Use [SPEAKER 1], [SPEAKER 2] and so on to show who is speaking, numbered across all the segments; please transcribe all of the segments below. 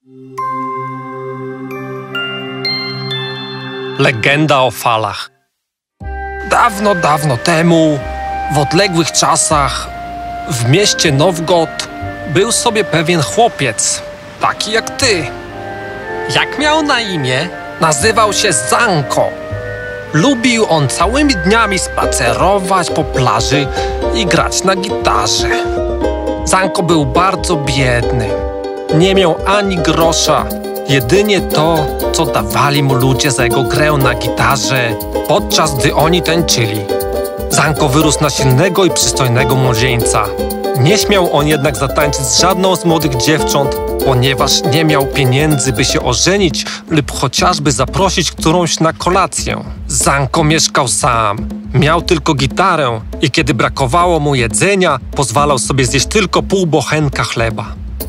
[SPEAKER 1] Legenda o falach. Dawno, dawno temu, w odległych czasach, w mieście Nowgorod był sobie pewien chłopiec, taki jak ty. Jak miał na imię? Nazywał się Zanko. Lubił on całymi dniami spacerować po plaży i grać na gitarze. Zanko był bardzo biedny. Nie miał ani grosza, jedynie to, co dawali mu ludzie za jego grę na gitarze, podczas gdy oni tańczyli. Zanko wyrósł na silnego i przystojnego młodzieńca. Nie śmiał on jednak zatańczyć z żadną z młodych dziewcząt, ponieważ nie miał pieniędzy, by się ożenić lub chociażby zaprosić którąś na kolację. Zanko mieszkał sam. Miał tylko gitarę i kiedy brakowało mu jedzenia, pozwalał sobie zjeść tylko pół bochenka chleba.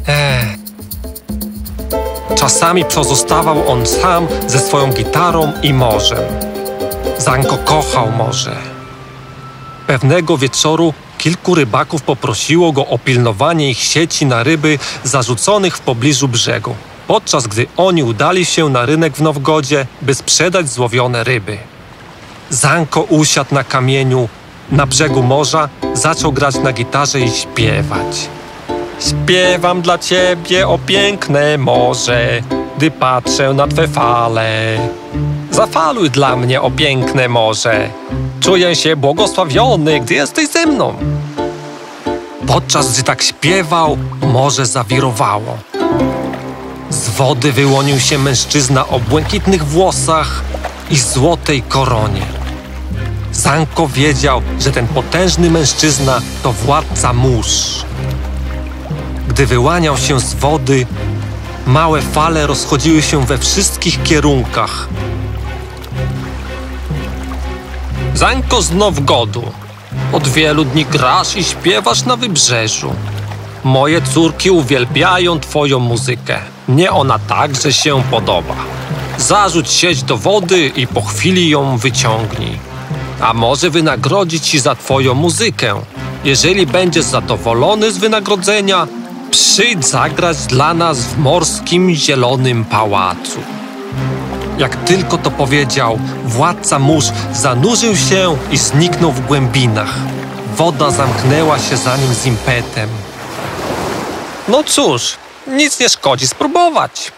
[SPEAKER 1] Czasami pozostawał on sam ze swoją gitarą i morzem. Zanko kochał morze. Pewnego wieczoru kilku rybaków poprosiło go o pilnowanie ich sieci na ryby zarzuconych w pobliżu brzegu, podczas gdy oni udali się na rynek w Nowgodzie, by sprzedać złowione ryby. Zanko usiadł na kamieniu na brzegu morza, zaczął grać na gitarze i śpiewać. Śpiewam dla ciebie, o piękne morze, gdy patrzę na twe fale. Zafaluj dla mnie, o piękne morze, czuję się błogosławiony, gdy jesteś ze mną. Podczas gdy tak śpiewał, morze zawirowało. Z wody wyłonił się mężczyzna o błękitnych włosach i złotej koronie. Zanko wiedział, że ten potężny mężczyzna to władca mórz. Gdy wyłaniał się z wody, małe fale rozchodziły się we wszystkich kierunkach. Zanko z Nowgodu, od wielu dni grasz i śpiewasz na wybrzeżu. Moje córki uwielbiają twoją muzykę. Mnie ona także się podoba. Zarzuć sieć do wody i po chwili ją wyciągnij. A może wynagrodzi ci za twoją muzykę. Jeżeli będziesz zadowolony z wynagrodzenia, przyjdź zagrać dla nas w morskim zielonym pałacu. Jak tylko to powiedział, władca mórz zanurzył się i zniknął w głębinach. Woda zamknęła się za nim z impetem. No cóż, nic nie szkodzi spróbować.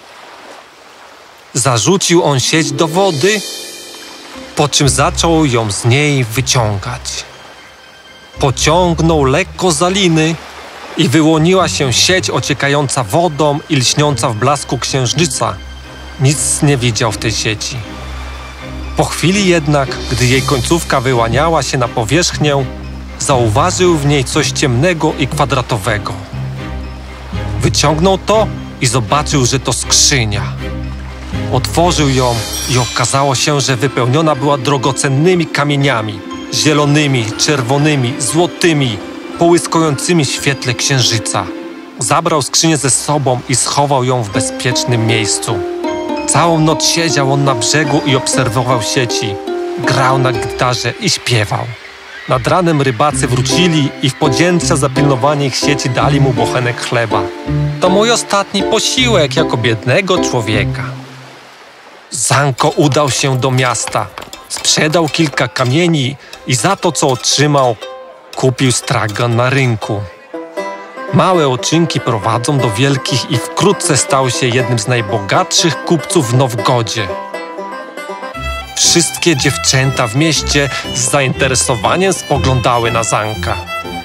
[SPEAKER 1] Zarzucił on sieć do wody, po czym zaczął ją z niej wyciągać. Pociągnął lekko za liny i wyłoniła się sieć ociekająca wodą i lśniąca w blasku księżyca. Nic nie widział w tej sieci. Po chwili jednak, gdy jej końcówka wyłaniała się na powierzchnię, zauważył w niej coś ciemnego i kwadratowego. Wyciągnął to i zobaczył, że to skrzynia. Otworzył ją i okazało się, że wypełniona była drogocennymi kamieniami, zielonymi, czerwonymi, złotymi, połyskującymi w świetle księżyca. Zabrał skrzynię ze sobą i schował ją w bezpiecznym miejscu. Całą noc siedział on na brzegu i obserwował sieci. Grał na gitarze i śpiewał. Nad ranem rybacy wrócili i w podzięce za pilnowanie ich sieci dali mu bochenek chleba. To mój ostatni posiłek jako biednego człowieka. Zanko udał się do miasta. Sprzedał kilka kamieni i za to, co otrzymał, kupił stragan na rynku. Małe uczynki prowadzą do wielkich i wkrótce stał się jednym z najbogatszych kupców w Nowgodzie. Wszystkie dziewczęta w mieście z zainteresowaniem spoglądały na Zanka.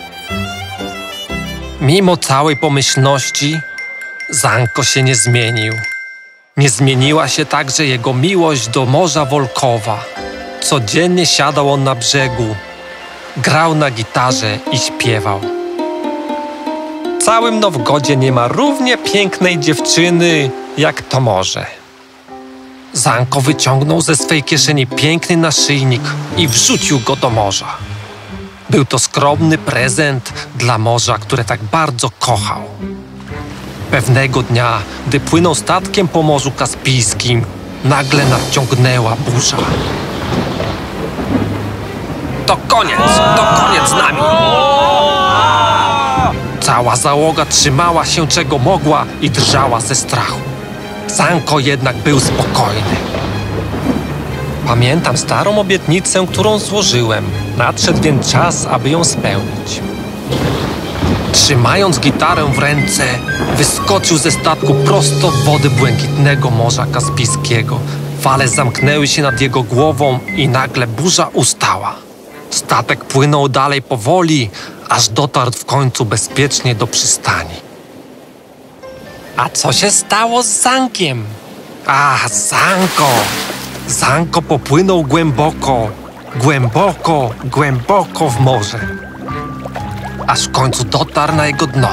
[SPEAKER 1] Mimo całej pomyślności, Zanko się nie zmienił. Nie zmieniła się także jego miłość do morza Wolkowa. Codziennie siadał on na brzegu, grał na gitarze i śpiewał. W całym Nowgodzie nie ma równie pięknej dziewczyny jak to morze. Zanko wyciągnął ze swej kieszeni piękny naszyjnik i wrzucił go do morza. Był to skromny prezent dla morza, które tak bardzo kochał. Pewnego dnia, gdy płynął statkiem po Morzu Kaspijskim, nagle nadciągnęła burza. To koniec z nami! Cała załoga trzymała się czego mogła i drżała ze strachu. Zanko jednak był spokojny. Pamiętam starą obietnicę, którą złożyłem. Nadszedł więc czas, aby ją spełnić. Trzymając gitarę w ręce, wyskoczył ze statku prosto w wody błękitnego Morza Kaspijskiego. Fale zamknęły się nad jego głową i nagle burza ustała. Statek płynął dalej powoli, aż dotarł w końcu bezpiecznie do przystani. A co się stało z Zankiem? Ach, Zanko! Zanko popłynął głęboko, głęboko, głęboko w morze. Aż w końcu dotarł na jego dno.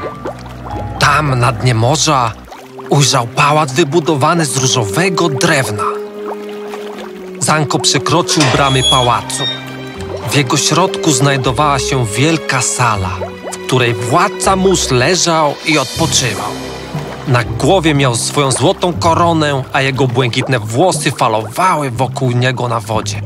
[SPEAKER 1] Tam, na dnie morza, ujrzał pałac wybudowany z różowego drewna. Zanko przekroczył bramy pałacu. W jego środku znajdowała się wielka sala, w której władca mórz leżał i odpoczywał. Na głowie miał swoją złotą koronę, a jego błękitne włosy falowały wokół niego na wodzie.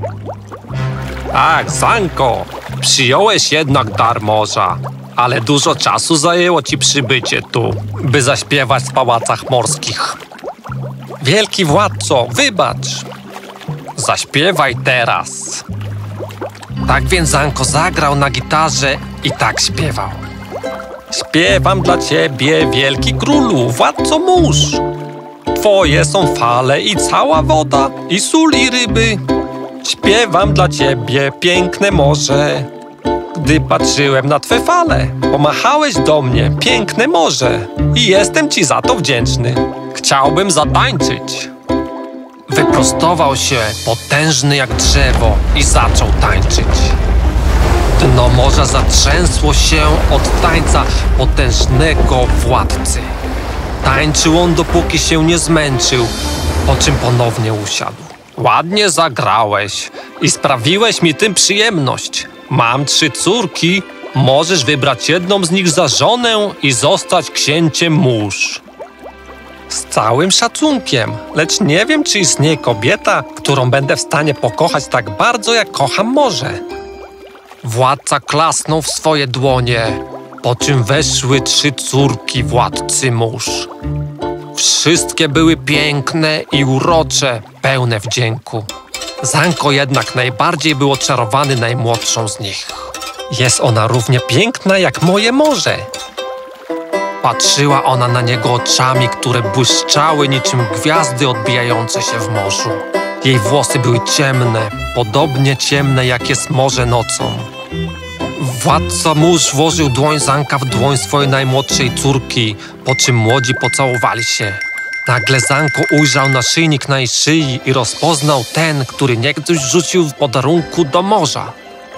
[SPEAKER 1] Ach, Zanko, przyjąłeś jednak dar morza, ale dużo czasu zajęło ci przybycie tu, by zaśpiewać w pałacach morskich. Wielki władco, wybacz! Zaśpiewaj teraz! Tak więc Zanko zagrał na gitarze i tak śpiewał. Śpiewam dla ciebie, wielki królu, władco mórz. Twoje są fale i cała woda, i sól i ryby. Śpiewam dla ciebie, piękne morze. Gdy patrzyłem na twe fale, pomachałeś do mnie, piękne morze. I jestem ci za to wdzięczny. Chciałbym zatańczyć. Wyprostował się, potężny jak drzewo, i zaczął tańczyć. Dno morza zatrzęsło się od tańca potężnego władcy. Tańczył on, dopóki się nie zmęczył, po czym ponownie usiadł. Ładnie zagrałeś i sprawiłeś mi tym przyjemność. Mam 3 córki, możesz wybrać jedną z nich za żonę i zostać księciem mórz. Z całym szacunkiem, lecz nie wiem, czy istnieje kobieta, którą będę w stanie pokochać tak bardzo, jak kocham morze. Władca klasnął w swoje dłonie, po czym weszły 3 córki władcy mórz. Wszystkie były piękne i urocze, pełne wdzięku. Zanko jednak najbardziej był oczarowany najmłodszą z nich. Jest ona równie piękna jak moje morze. Patrzyła ona na niego oczami, które błyszczały niczym gwiazdy odbijające się w morzu. Jej włosy były ciemne, podobnie ciemne jak jest morze nocą. Władca mórz włożył dłoń Zanka w dłoń swojej najmłodszej córki, po czym młodzi pocałowali się. Nagle Zanko ujrzał naszyjnik na jej szyi i rozpoznał ten, który niegdyś rzucił w podarunku do morza.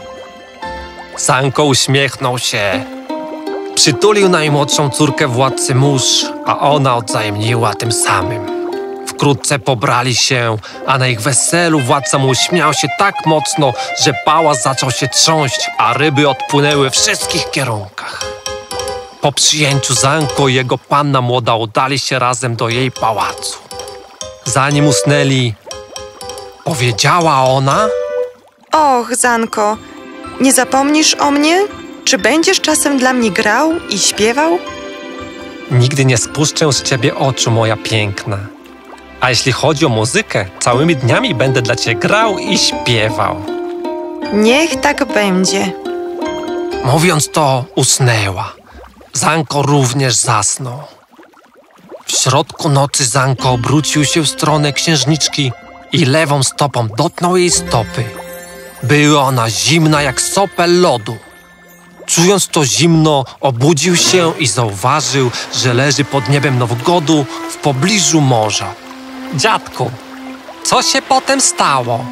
[SPEAKER 1] Zanko uśmiechnął się. Przytulił najmłodszą córkę władcy mórz, a ona odwzajemniła tym samym. Wkrótce pobrali się, a na ich weselu władca mórz śmiał się tak mocno, że pałac zaczął się trząść, a ryby odpłynęły w wszystkich kierunkach. Po przyjęciu Zanko i jego panna młoda udali się razem do jej pałacu. Zanim usnęli, powiedziała ona:
[SPEAKER 2] Och, Zanko, nie zapomnisz o mnie? Czy będziesz czasem dla mnie grał i śpiewał?
[SPEAKER 1] Nigdy nie spuszczę z ciebie oczu, moja piękna. A jeśli chodzi o muzykę, całymi dniami będę dla ciebie grał i śpiewał.
[SPEAKER 2] Niech tak będzie.
[SPEAKER 1] Mówiąc to, usnęła. Zanko również zasnął. W środku nocy Zanko obrócił się w stronę księżniczki i lewą stopą dotknął jej stopy. Była ona zimna jak sopel lodu. Czując to zimno, obudził się i zauważył, że leży pod niebem Nowgodu w pobliżu morza. Dziadku, co się potem stało?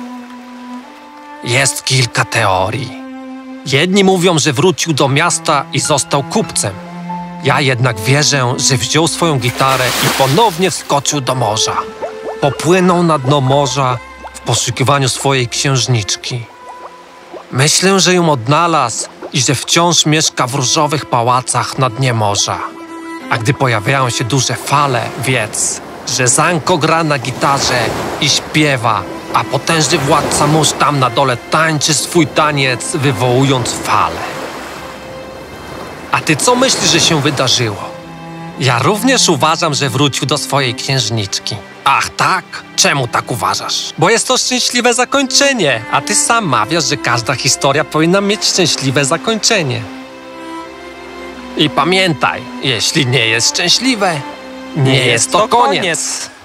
[SPEAKER 1] Jest kilka teorii. Jedni mówią, że wrócił do miasta i został kupcem. Ja jednak wierzę, że wziął swoją gitarę i ponownie wskoczył do morza. Popłynął na dno morza w poszukiwaniu swojej księżniczki. Myślę, że ją odnalazł i że wciąż mieszka w różowych pałacach na dnie morza. A gdy pojawiają się duże fale, wiedz, że Zanko gra na gitarze i śpiewa, a potężny władca mórz tam na dole tańczy swój taniec, wywołując fale. A ty co myślisz, że się wydarzyło? Ja również uważam, że wrócił do swojej księżniczki. Ach tak? Czemu tak uważasz? Bo jest to szczęśliwe zakończenie, a ty sam mawiasz, że każda historia powinna mieć szczęśliwe zakończenie. I pamiętaj, jeśli nie jest szczęśliwe, nie jest to koniec.